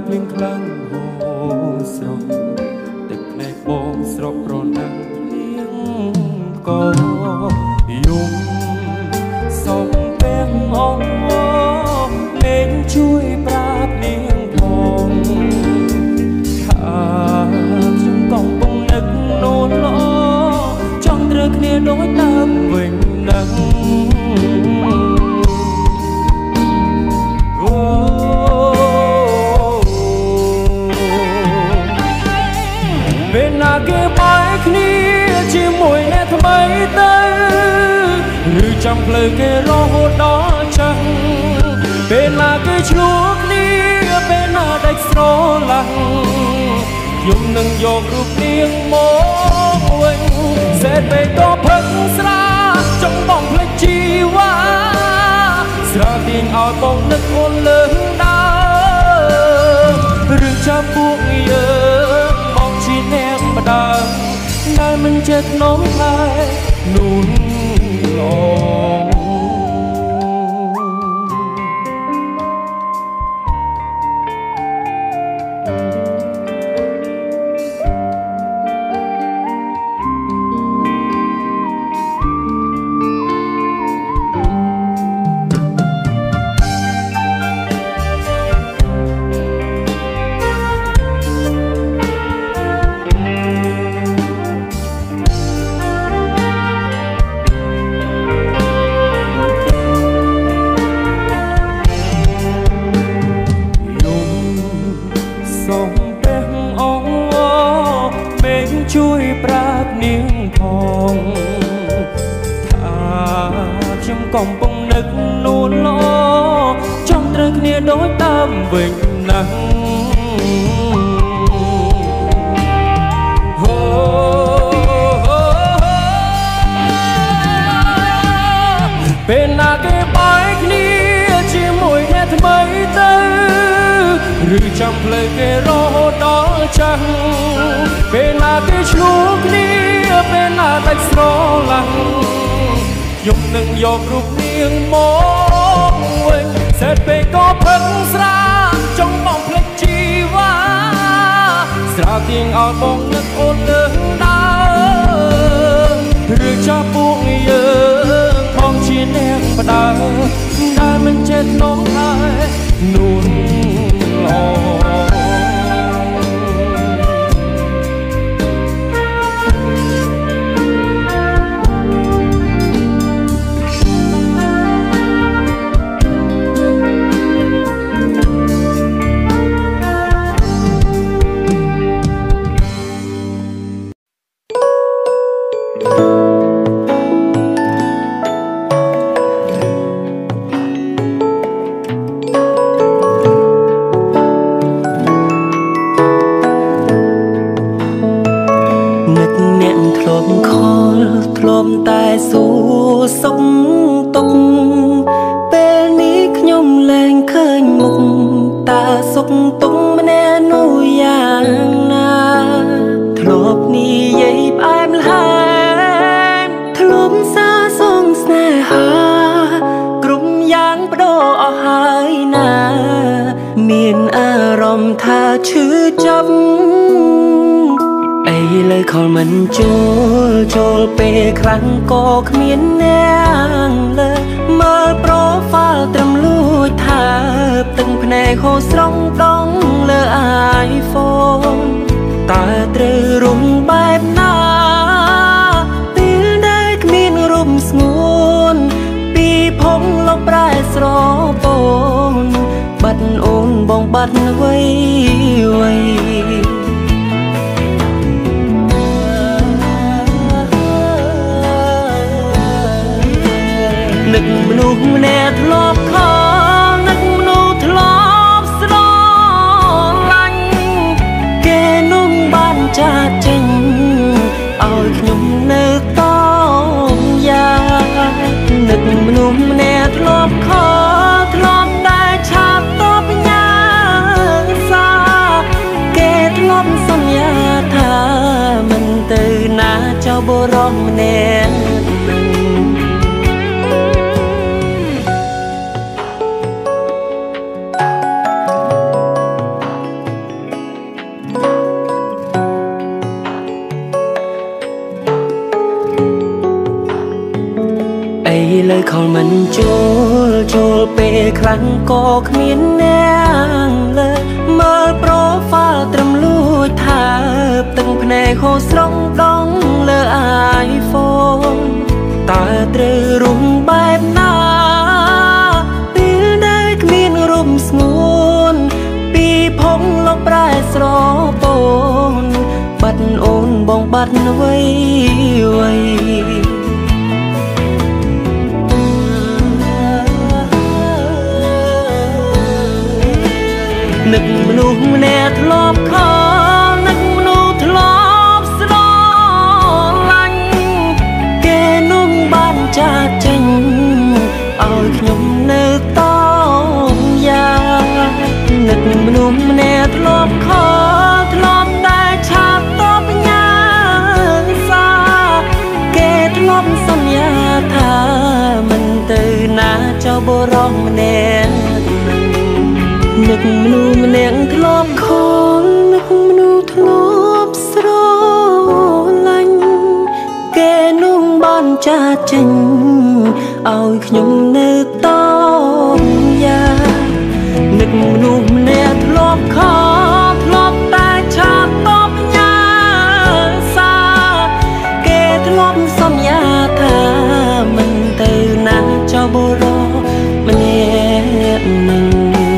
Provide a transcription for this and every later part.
ភ្លៀងខ្លាំងហូរស្រស់ទឹកភ្នែកបងស្រស់ប្រណាំងភ្លៀងក៏យំសំពេងអងលេងជួយប្រាប់នាងផងថាខ្ញុំកំពុងនឹកនោនល្អចង់ត្រូវគ្នាដូចដើមវិញនឹងពេលណាគេបាយគ្នាជាមួយអ្នកថ្មីទៅឬចាំភ្លើគេរហូតដល់ចាស់ពេលណាគេឆ្លោះគ្នាពេលណាដាច់ស្រឡាញ់ខ្ញុំនឹងយករូបនាងមកវិញសេតពេលក៏ផឹកស្រាចង់បងភ្លេចជីវ៉ាស្រាទាញឲ្យបងនឹកអូនលើដើរឬចាំពួកយើងបងជាអ្នកម្ដាយដែលមិនចេះថ្នមថែនួនឡងជួយប្រាប់នាងផងថាខ្ញុំកំពុងនឹកនួនល្អចង់ត្រូវគ្នាដូចដើមវិញណាស់ពេលណាគេបាយគ្នាជាមួយអ្នកថ្មីទៅឬចាំភ្លេចគេរហូតដល់ចាស់ពេលណាគេឆ្លោះគ្នាពេលណាដាច់ស្រឡាញ់ខ្ញុំនឹងយករូបនាងមកវិញសេតពេលក៏ផឹកស្រាចង់បងភ្លេចជីវ៉ាស្រាទាញឲ្យបងនឹកអូនលើដើរឬចាប់ពួកយើងផងជាអ្នកម្ដាយដែលមិនចេះថ្នមថែនួនឡងតែសួរសុខទុក្ខពេលនេះខ្ញុំលែងឃើញមុខតើសុខទុក្ខម្នាក់នោះយ៉ាងណាធ្លាប់និយាយផ្អែមល្ហែមធ្លាប់សាសងស្នេហាគ្រប់យ៉ាងបដូរអស់ហើយណាមានអារម្មណ៍ថាឈឺចាប់លើខលមិនចូលពេលខ្លាំងក៏គ្មានអ្នកលើមើលប្រូហ្វាល់ត្រឹមលួចថាទឹកភ្នែកហូរស្រង់ដងលើ iPhone តើត្រូវរំបែបណាពេលដែលគ្មានរូបស្ងួនពីភពលោកប្រែស្រពោនបាត់អូនបងបាត់អ្វីនឹកមនុស្សម្នាក់ធ្លាប់ខលនឹកមនុស្សធ្លាប់ស្រឡាញ់គេនោះបានចាស់ចេញឲ្យខ្ញុំនៅតយ៉ាងនឹកមនុស្សម្នាក់ធ្លាប់ខលធ្លាប់តែឆាប់តបញ៉ាសាគេធ្លាប់សន្យាថាមិនទៅណាចោលបុរសម្នាក់ខលមិនចូលពេលខ្លាំងក៏គ្មានអ្នកលើមើលប្រូហ្វាល់ត្រឹមលួចថាទឹកភ្នែកហូរស្រង់ដងលើ iPhone តើត្រូវរុំបែបណាពេលដែលគ្មានរូបស្ងួនពីភពលោកប្រែស្រពោនបាត់អូនបងបាត់អ្វីនឹកមនុស្សម្នាក់ធ្លាប់ខលនឹកមនុស្សធ្លាប់ស្រឡាញ់គេនោះបានចាកចេញឲ្យខ្ញុំនៅតយ៉ាងនឹកមនុស្សម្នាក់ធ្លាប់ខលធ្លាប់តែឆាប់តបញ៉ាសាគេធ្លាប់សន្យាថាមិនទៅណាចោលបរោះម្នាក់នឹកមនុស្សម្នាក់ធ្លាប់ខលនឹកមនុស្សធ្លាប់ស្រឡាញ់គេនោះបានចាកចេញឲ្យខ្ញុំនៅតយ៉ាងនឹកមនុស្សម្នាក់ធ្លាប់ខលធ្លាប់តែឆាប់តបញ៉ាសាគេធ្លាប់សន្យាថាមិនទៅណាចោលបរោះម្នាក់នឹង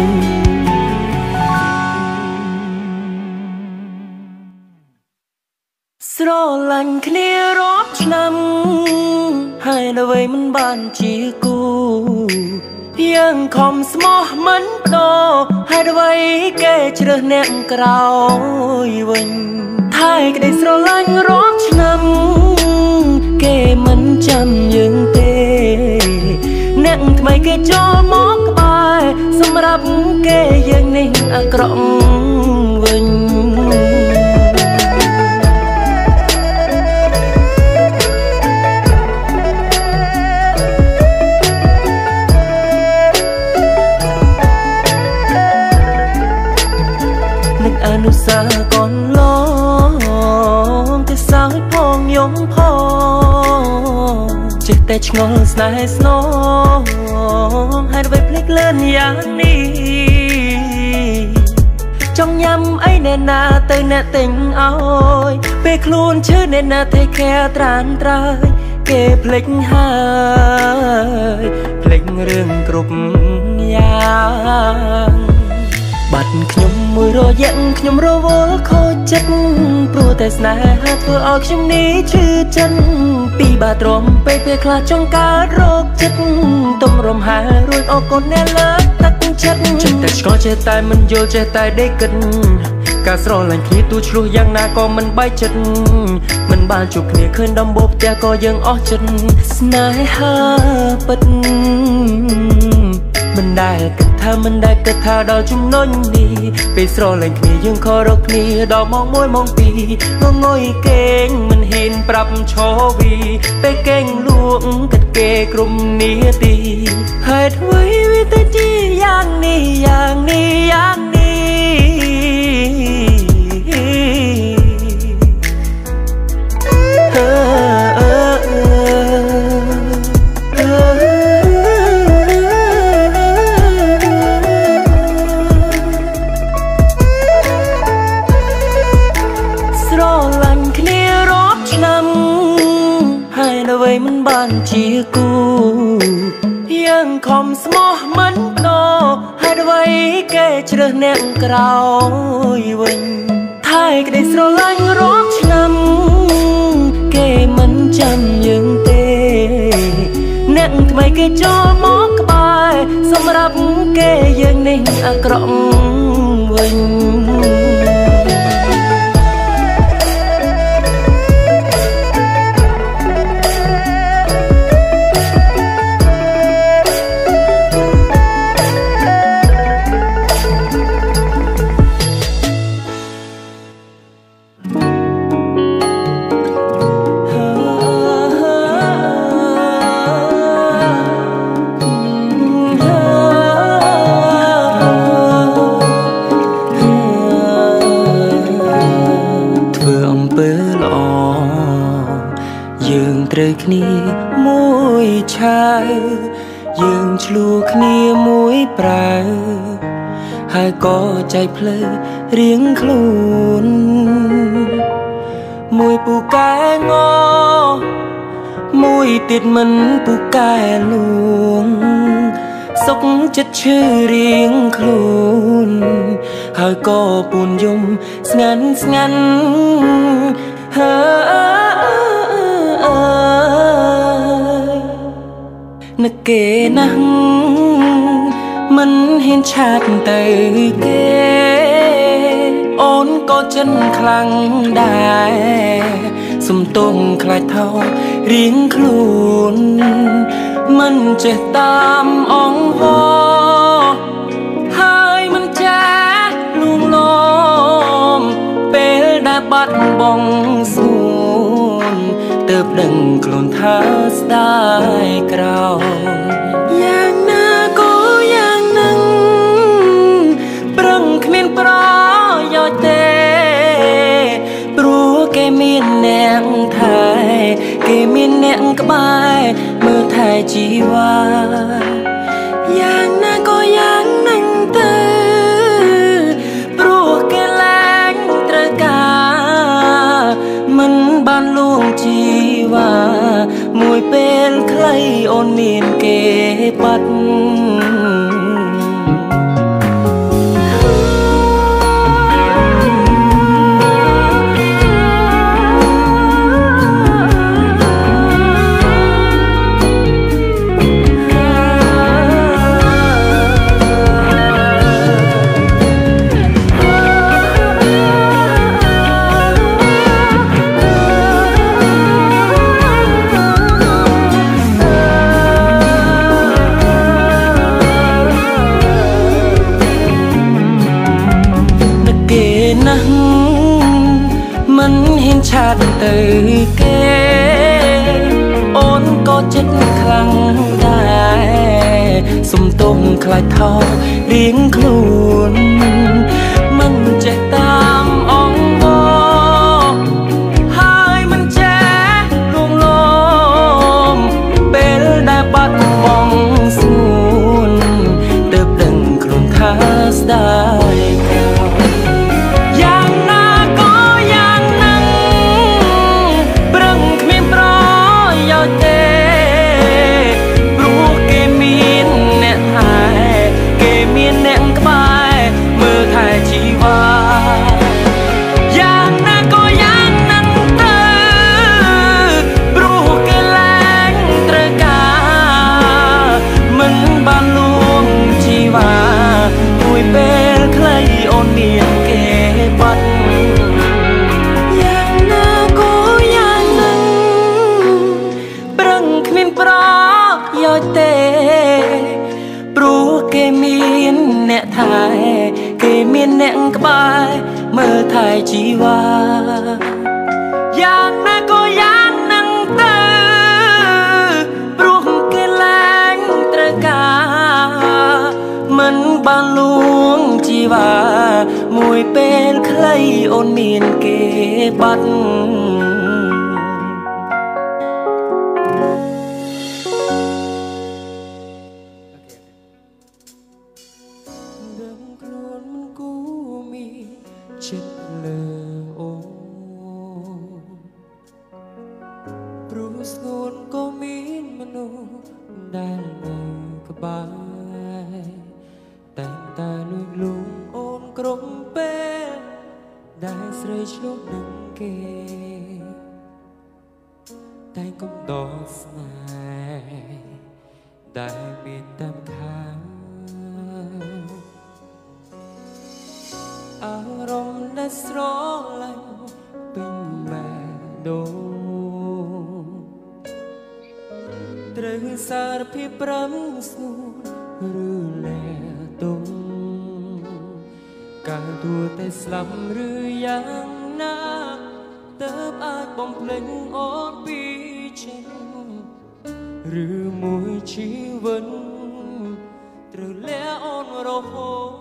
ស្រឡាញ់គ្នារាប់ឆ្នាំហើយអ្វីមិនបានជាគូយើងខំស្មោះមិនដោហើយអ្វីគេជ្រើសអ្នកក្រោយវិញថែក្តីស្រឡាញ់រាប់ឆ្នាំគេមិនចាំយើងទេអ្នកថ្មីគេចូលមកក្បែរសម្រាប់គេយើងនេះអាក្រក់វិញអនុសាកូនឡងទៅសើចផងយំផងចេះតែឆ្ងល់ស្នេហ៍ស្នងហើយអ្វីភ្លេចលឿនយ៉ាងនេះចង់ញ៉ាំអីអ្នកណាទៅអ្នកទិញឲ្យពេលខ្លួនឈឺអ្នកណា take care ត្រានត្រើយគេភ្លេចហើយភ្លេចរឿងគ្រប់យ៉ាងបាត់ខ្ញុំមួយរយៈខ្ញុំរវល់ខូចចិត្តព្រោះតែស្នេហាធ្វើឲ្យខ្ញុំនេះឈឺចិត្តពីបាទ្រាំពេកពេលខ្លះចង់កើតរោគចិត្តទុំរំហើរួចអរគុណអ្នកលើកទឹកចិត្តចេះតែឆ្កល់ចេះតែមិនយល់ចេះតែដេកគិតការស្រឡាញ់គ្នាទូឆ្លោះយ៉ាងណាក៏មិនបែកចិត្តមិនបានជួបគ្នាឃើញដំបូលផ្ទះក៏យើងអស់ចិត្តស្នេហាពិតមិនដែលគិតថាដល់ចំណុចនេះពេលស្រឡាញ់គ្នាយើងខករកគ្នាដល់ម៉ោង1ម៉ោង2ងងុយគេងមិនហ៊ានប្រាប់ឈរវីពេលគេងលក់គិតគេគ្រប់នាទីហេតុអ្វីវាទៅជាយ៉ាងនេះយ៉ាងនេះយ៉ាងនេះមិនបានជាគូយើងខំស្មោះមិនដោហើយអ្វីគេជ្រើសអ្នកក្រោយវិញថែក្តីស្រឡាញ់រាប់ឆ្នាំគេមិនចាំយើងទេអ្នកថ្មីគេចូលមកក្បែរសម្រាប់គេយើងនេះអាក្រក់វិញហើយក៏ใจភ្លឺរៀងខ្លួនមួយពូកែងមួយទៀតមិនពូកែលួងសុខចិត្តឈឺរៀងខ្លួនហើយក៏ពូនយំស្ងាត់ស្ងាត់នឹកគេណាស់មិនហ៊ានឆាតទៅគេអូនក៏ចិនខ្លាំងដែរសំទុំខ្លាចថោរៀងខ្លួនមិនចេះតាមអង្វរហើយមិនចេះលួងលោមពេលដែលបាត់បង់សួនទើបដឹងខ្លួនថាស្ដាយក្រោយយ៉ាងណាក៏យ៉ាងនឹងប្រឹងគ្មានប្រយោជន៍ទេព្រោះគេមានអ្នកថែគេមានអ្នកក្បែរមើលថែជីវ៉ាយ៉ាងណាក៏យ៉ាងនឹងទៅព្រោះគេលែងត្រូវការមិនបានលួងជីវ៉ាមួយពេលខ្លីអូនមានគេបាត់មិនហ៊ានឆាតទៅគេអូនក៏ចិត្តខ្លាំងដែរសំទុំខ្លាចថោរៀងខ្លួនមិនចេះតាមអង្វរហើយមិនចេះលួងលោមពេលដែលបាត់បង់សួនទើបដឹងខ្លួនថាស្ដាយគេមានអ្នកក្បែរមើលថែជីវ៉ាយ៉ាងណាក៏យ៉ាងនឹងទៅព្រោះគេលែងត្រូវការមិនបានលួងជីវ៉ាមួយពេលខ្លីអូនមានគេបាត់ចិត្តលើអូព្រោះស្ងួនក៏មានមនុស្សដែលនៅក្បែរតែងតែលួចលួងអូនគ្រប់ពេលដែលស្រីឆ្លុះនឹងគេតែកុំដោះស្នេហ៍ដែលមានតាមខាងអារម្មណ៍ដែលស្រឡាញ់ពេញបែបដូងត្រូវសារភាពប្រាំស្នួនឬលែទុំកាលទួតែស្លាប់ឬយ៉ាងណាទើបអាចបំភ្លេចអូនពីចិត្តឬមួយជីវិតត្រូវលះអូនរហូត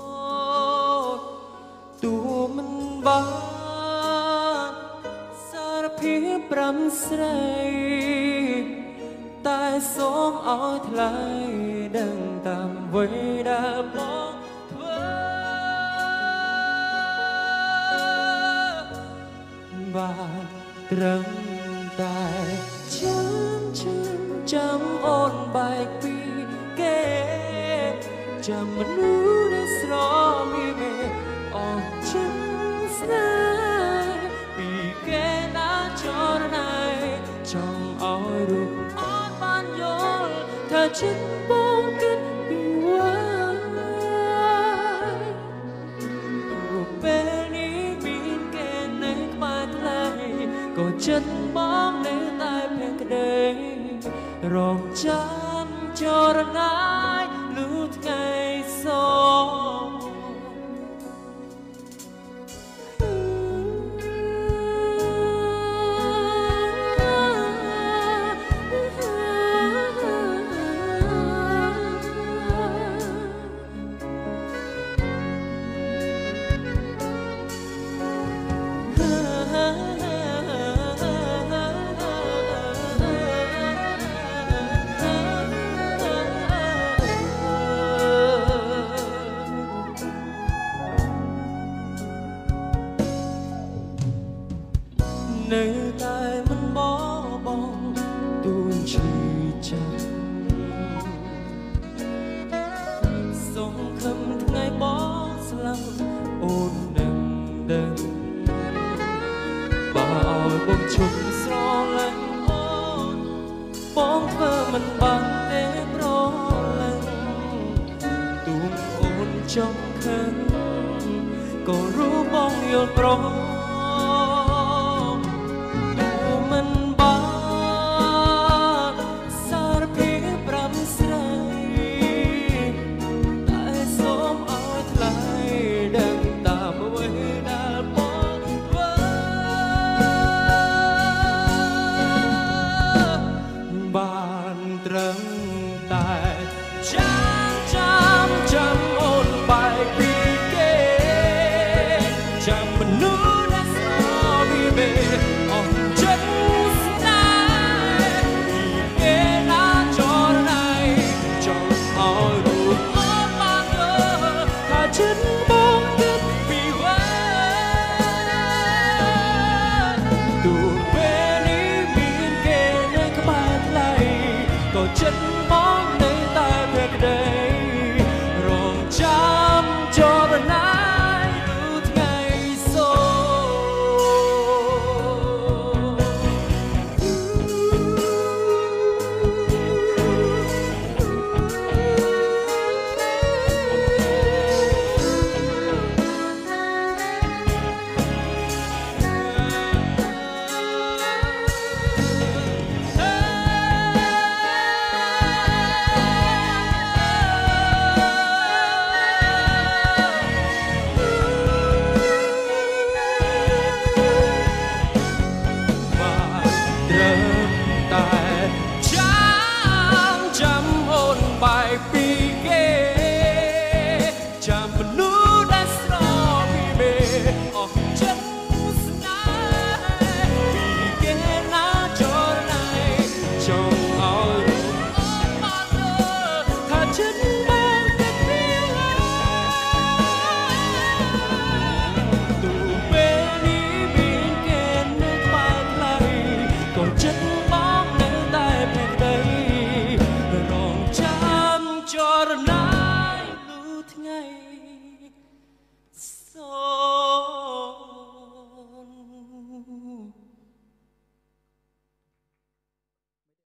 ទូមិនបានសារភាពប្រាំស្រីតែសូមឲ្យថ្លៃដឹងតាមអ្វីដែលបងធ្វើត្រឹមតែចាំអូនបែកពីគេចាំមនុស្សដែលស្រមីមេអស់ចិត្តស្នេហ៍ពីគេណាចរណៃចង់ឲ្យរូបអូនបានយល់ថាចិត្តបងគិតពីវ៉ារូបពេលនេះមានគេនៅក្បែរថ្លៃក៏ចិត្តបងនៅតែភក្តីរងចាំចរណៃលុះថ្ងៃសនៅតែមិនបបងទូនឈឺចាប់សងខំថ្ងៃបងស្លាប់អូននឹងដឹងបើឲ្យបងឈប់ស្រឡាញ់អូនបងធ្វើមិនបានទេប្រឡាញ់ទូនអូនចង់ខឹងក៏รู้បងយល់ព្រមបានត្រឹមតែចាំអូនបែកពីគេចាំមនុស្សដែលស្រមីមេអស់ចិត្តស្នេហ៍ពីគេណាចរណៃចង់ឲ្យរូបអូនបានយល់ថាចិត្តបងគិតពីវ៉ាទូពេលនេះមានគេនៅក្បែរថ្លៃក៏ចិត្តបងនៅតែភក្តីរងចាំចរណៃលុះថ្ងៃសត្រឹមតែចាំអូនបែកពីគេចាំមនុ